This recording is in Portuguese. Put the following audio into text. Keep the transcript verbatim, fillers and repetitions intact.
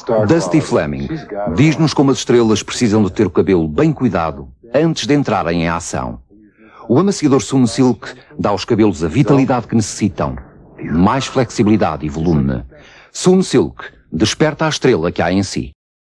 Dusty Fleming diz-nos como as estrelas precisam de ter o cabelo bem cuidado antes de entrarem em ação. O amaciador Sunsilk dá aos cabelos a vitalidade que necessitam, mais flexibilidade e volume. Sunsilk desperta a estrela que há em si.